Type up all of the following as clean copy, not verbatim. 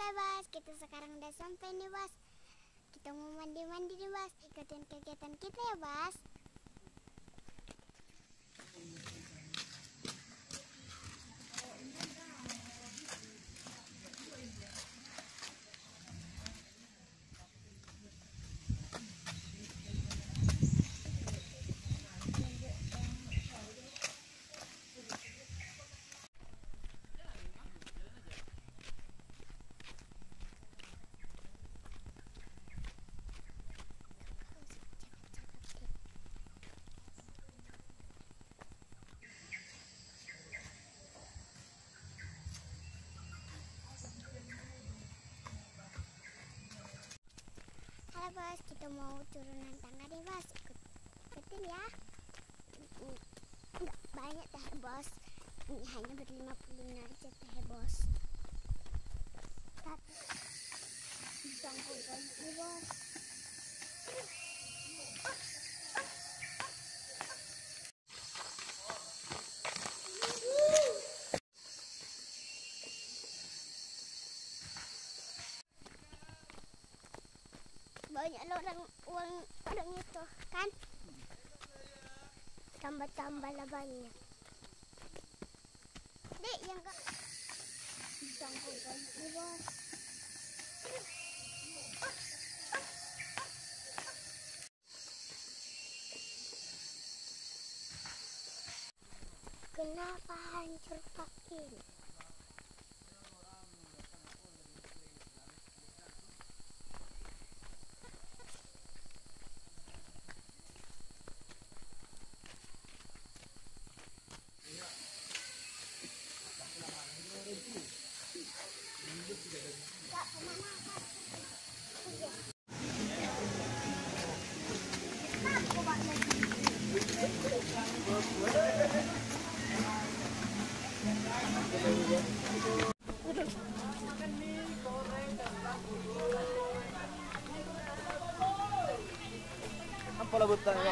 Hai Bas, kita sekarang udah sampai nih Bas. Kita mau mandi-mandi nih Bas. Ikutin kegiatan kita ya Bas. Halo Bos, kita mau turunan tangga nih Bos. Ikutin ya. Enggak banyak teh Bos. Ini hanya ber-50 aja teh Bos. Tapi campur banyak nih Bos. Banyak orang itu kan, tambah lah banyak. Dek yang enggak campur banyak nih Bos. Kenapa hancur Pak ini? Apa lah butangnya?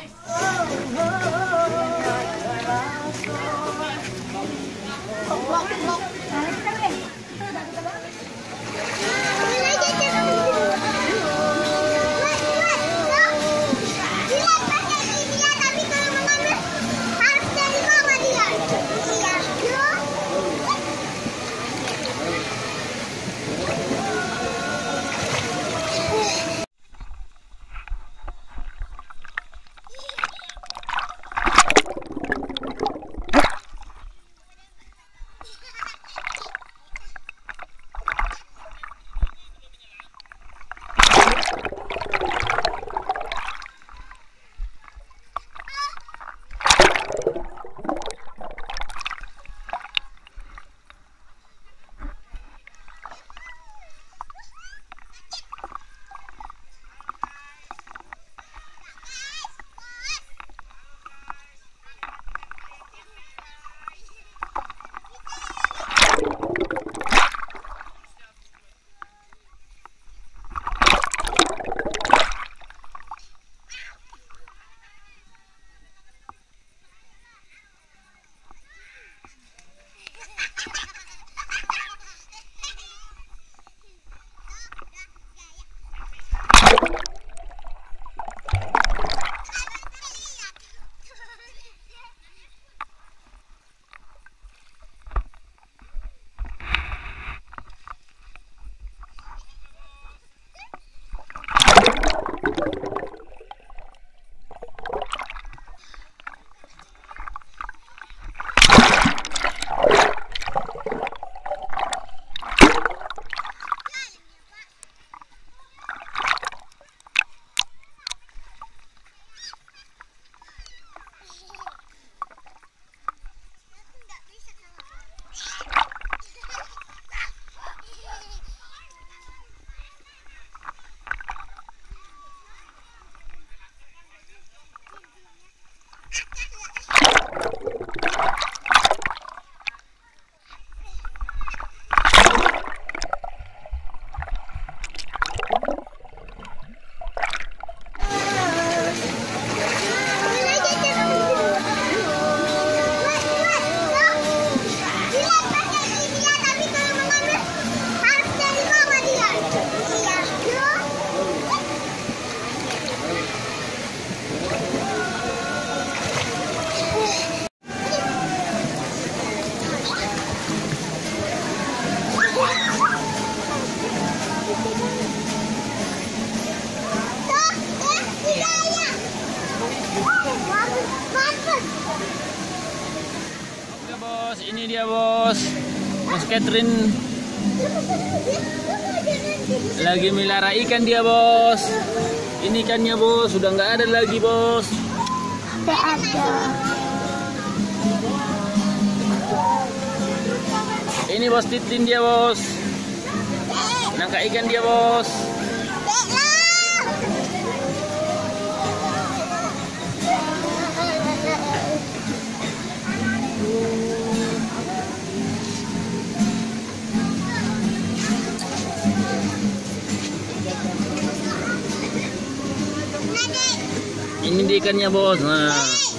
ini dia bos. Bos Catherine lagi melihara ikan dia bos. Ini ikannya bos, sudah nggak ada lagi bos. Tidak ada. Ini bos Titin dia bos. Nangkap ikan dia bos. Ini dia ikannya bos. Nah.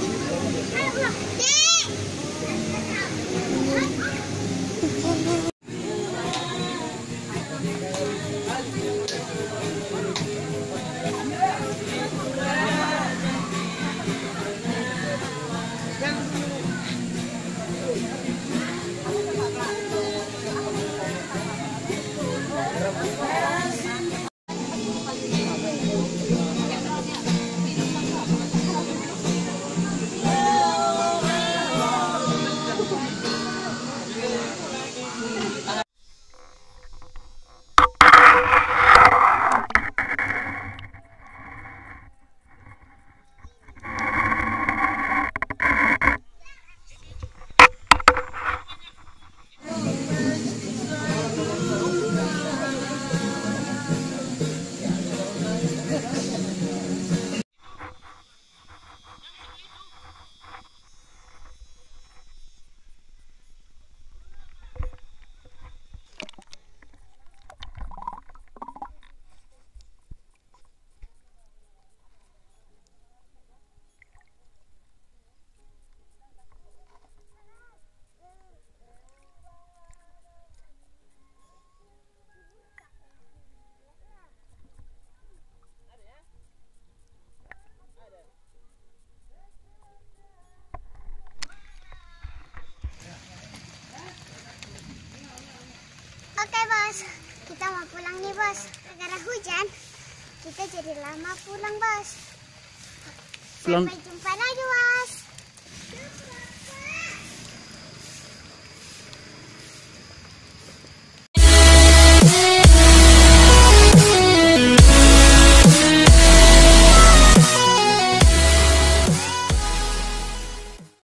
Oke bos, kita mau pulang nih bos. Gara-gara hujan, kita jadi lama pulang bos. Pulang. Sampai